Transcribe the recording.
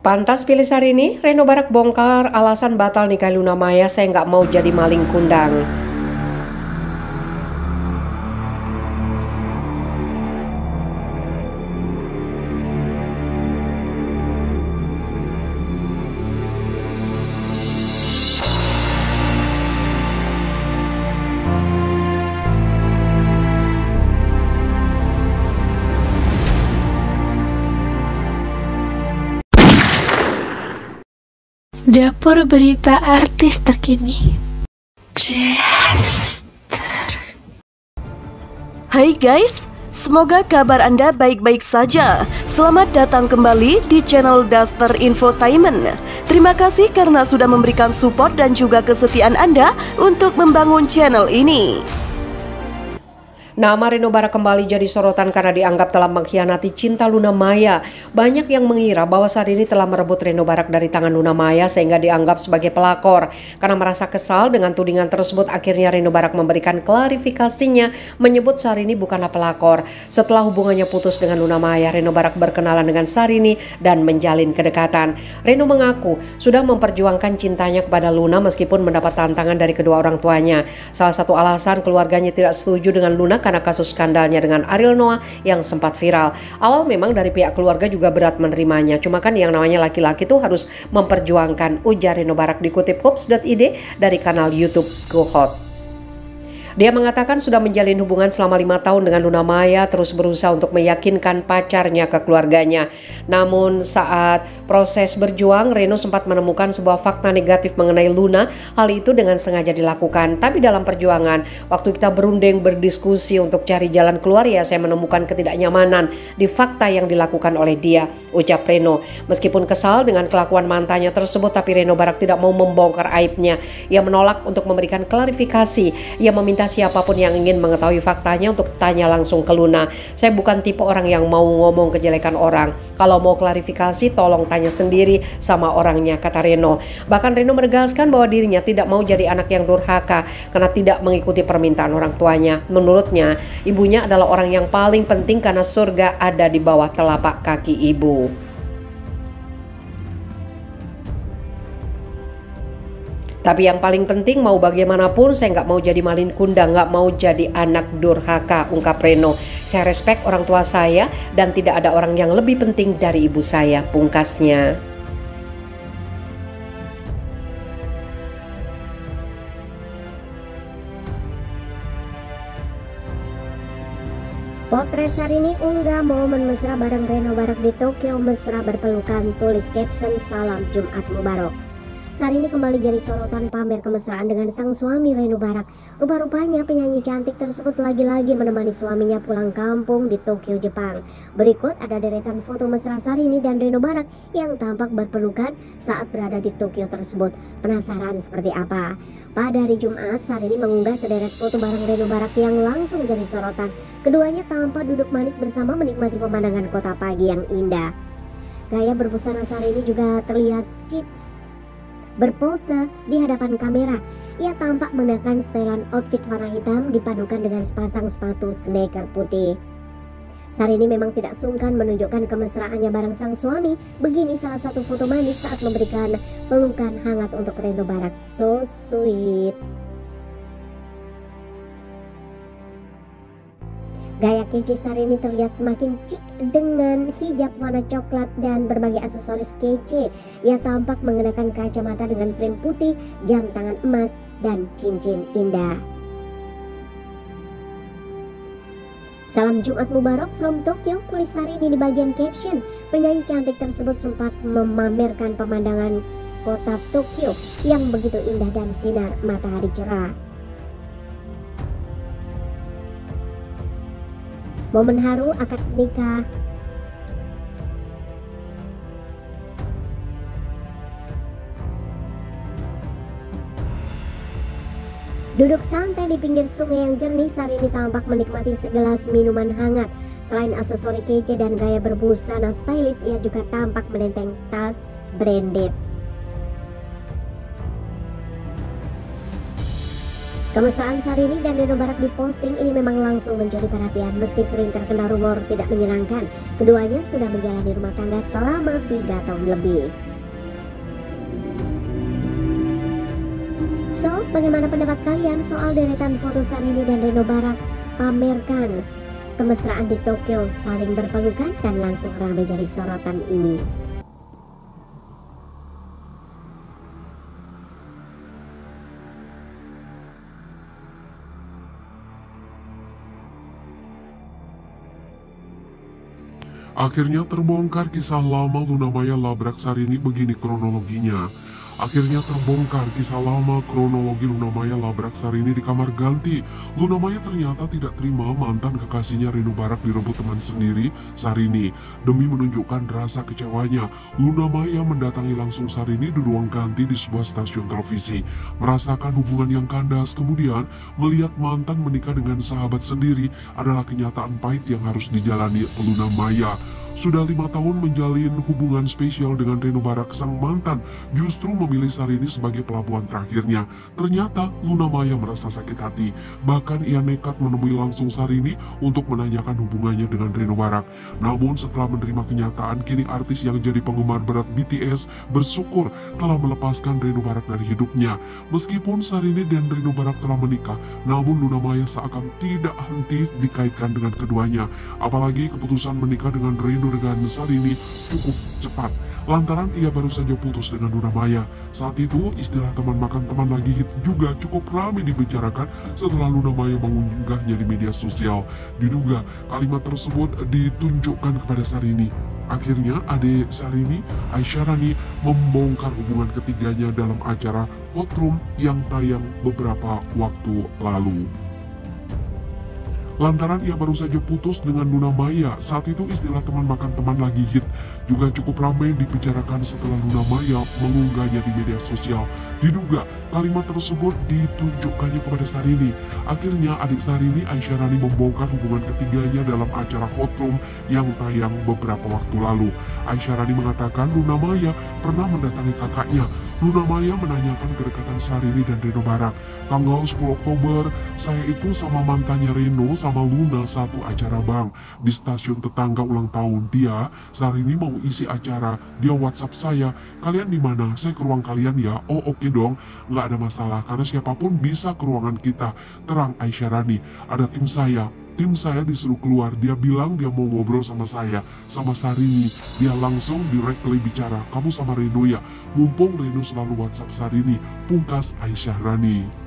Pantas pilih Syahrini, Reno Barak bongkar alasan batal nikah Luna Maya, saya nggak mau jadi maling kundang. Dapur berita artis terkini. Hai guys, semoga kabar Anda baik-baik saja. Selamat datang kembali di channel Daster Infotainment. Terima kasih karena sudah memberikan support dan juga kesetiaan Anda untuk membangun channel ini. Nama Reno Barak kembali jadi sorotan karena dianggap telah mengkhianati cinta Luna Maya. Banyak yang mengira bahwa Syahrini telah merebut Reno Barak dari tangan Luna Maya sehingga dianggap sebagai pelakor. Karena merasa kesal dengan tudingan tersebut, akhirnya Reno Barak memberikan klarifikasinya menyebut Syahrini bukanlah pelakor. Setelah hubungannya putus dengan Luna Maya, Reno Barak berkenalan dengan Syahrini dan menjalin kedekatan. Reno mengaku sudah memperjuangkan cintanya kepada Luna meskipun mendapat tantangan dari kedua orang tuanya. Salah satu alasan keluarganya tidak setuju dengan Luna karena kasus skandalnya dengan Ariel Noah yang sempat viral. Awal memang dari pihak keluarga juga berat menerimanya, cuma kan yang namanya laki-laki tuh harus memperjuangkan, ujar Reno Barak dikutip Hoops.id dari kanal YouTube Go Hot. Dia mengatakan sudah menjalin hubungan selama 5 tahun dengan Luna Maya, terus berusaha untuk meyakinkan pacarnya ke keluarganya. Namun saat proses berjuang, Reno sempat menemukan sebuah fakta negatif mengenai Luna. Hal itu dengan sengaja dilakukan. Tapi dalam perjuangan, waktu kita berunding berdiskusi untuk cari jalan keluar, ya saya menemukan ketidaknyamanan di fakta yang dilakukan oleh dia, ucap Reno. Meskipun kesal dengan kelakuan mantannya tersebut, tapi Reno Barak tidak mau membongkar aibnya. Ia menolak untuk memberikan klarifikasi. Ia meminta siapapun yang ingin mengetahui faktanya untuk tanya langsung ke Luna. Saya bukan tipe orang yang mau ngomong kejelekan orang. Kalau mau klarifikasi tolong tanya sendiri sama orangnya, kata Reno. Bahkan Reno menegaskan bahwa dirinya tidak mau jadi anak yang durhaka karena tidak mengikuti permintaan orang tuanya. Menurutnya, ibunya adalah orang yang paling penting karena surga ada di bawah telapak kaki ibu. Tapi yang paling penting, mau bagaimanapun saya nggak mau jadi malin kundang, nggak mau jadi anak durhaka, ungkap Reno. Saya respect orang tua saya dan tidak ada orang yang lebih penting dari ibu saya, pungkasnya. Potret Syahrini unggah momen mesra bareng Reno Barak di Tokyo, mesra berpelukan, tulis caption salam Jumat Mubarak. Syahrini kembali jadi sorotan pamer kemesraan dengan sang suami Reno Barak. Rupa-rupanya penyanyi cantik tersebut lagi-lagi menemani suaminya pulang kampung di Tokyo, Jepang. Berikut ada deretan foto mesra Syahrini dan Reno Barak yang tampak berpelukan saat berada di Tokyo tersebut. Penasaran seperti apa? Pada hari Jumat, Syahrini mengunggah sederet foto bareng Reno Barak yang langsung jadi sorotan. Keduanya tampak duduk manis bersama menikmati pemandangan kota pagi yang indah. Gaya berbusana Syahrini juga terlihat chic berpose di hadapan kamera. Ia tampak mengenakan setelan outfit warna hitam dipadukan dengan sepasang sepatu sneaker putih. Syahrini memang tidak sungkan menunjukkan kemesraannya bareng sang suami. Begini salah satu foto manis saat memberikan pelukan hangat untuk Reno Barak. So sweet. Gaya kece Syahrini terlihat semakin chic dengan hijab warna coklat dan berbagai aksesoris kece. Ia tampak mengenakan kacamata dengan frame putih, jam tangan emas, dan cincin indah. Salam Jumat Mubarak from Tokyo, tulis Syahrini di bagian caption. Penyanyi cantik tersebut sempat memamerkan pemandangan kota Tokyo yang begitu indah dan sinar matahari cerah. Momen haru akad nikah duduk santai di pinggir sungai yang jernih, Syahrini tampak menikmati segelas minuman hangat. Selain aksesori kece dan gaya berbusana stylish, ia juga tampak menenteng tas branded. Kemesraan Sarini dan Reno Barak diposting ini memang langsung mencuri perhatian. Meski sering terkena rumor tidak menyenangkan, keduanya sudah menjalani rumah tangga selama 3 tahun lebih. So, bagaimana pendapat kalian soal deretan foto Sarini dan Reno Barak pamerkan kemesraan di Tokyo, saling berpelukan dan langsung ramai jadi sorotan ini? Akhirnya terbongkar kisah lama Luna Maya labrak Sarini, begini kronologinya. Akhirnya terbongkar kisah lama kronologi Luna Maya labrak Sarini di kamar ganti. Luna Maya ternyata tidak terima mantan kekasihnya Reno Barak direbut teman sendiri, Sarini. Demi menunjukkan rasa kecewanya, Luna Maya mendatangi langsung Sarini di ruang ganti di sebuah stasiun televisi. Merasakan hubungan yang kandas, kemudian melihat mantan menikah dengan sahabat sendiri adalah kenyataan pahit yang harus dijalani Luna Maya. Sudah 5 tahun menjalin hubungan spesial dengan Reno Barak, sang mantan justru memilih Sarini sebagai pelabuhan terakhirnya. Ternyata Luna Maya merasa sakit hati. Bahkan ia nekat menemui langsung Sarini untuk menanyakan hubungannya dengan Reno Barak. Namun setelah menerima kenyataan, kini artis yang jadi penggemar berat BTS bersyukur telah melepaskan Reno Barak dari hidupnya. Meskipun Sarini dan Reno Barak telah menikah, namun Luna Maya seakan tidak henti dikaitkan dengan keduanya. Apalagi keputusan menikah dengan Reno dengan Sarini cukup cepat, lantaran ia baru saja putus dengan Luna Maya. Saat itu istilah teman makan teman lagi hit juga cukup ramai dibicarakan setelah Luna Maya mengunggahnya di media sosial. Diduga kalimat tersebut ditunjukkan kepada Sarini. Akhirnya adik Sarini, Aisyarani, membongkar hubungan ketiganya dalam acara Hot Room yang tayang beberapa waktu lalu. Lantaran ia baru saja putus dengan Luna Maya, saat itu istilah teman makan teman lagi hit juga cukup ramai dibicarakan setelah Luna Maya mengunggahnya di media sosial. Diduga kalimat tersebut ditunjukkannya kepada Sarini. Akhirnya adik Sarini, Aisyarani, membongkar hubungan ketiganya dalam acara Hot Room yang tayang beberapa waktu lalu. Aisyarani mengatakan Luna Maya pernah mendatangi kakaknya. Luna Maya menanyakan kedekatan Sarini dan Reno Barak. Tanggal 10 Oktober, saya itu sama mantannya Reno sama Luna satu acara bang di stasiun tetangga ulang tahun. Dia, Sarini mau isi acara, dia WhatsApp saya, kalian di mana? Saya ke ruang kalian ya. Oh oke dong, nggak ada masalah karena siapapun bisa ke ruangan kita. Terang Aisyarani, ada tim saya disuruh keluar, dia bilang dia mau ngobrol sama saya, sama Sarini. Dia langsung directly bicara, kamu sama Reno ya? Mumpung Reno selalu WhatsApp Sarini, pungkas Aisyarani.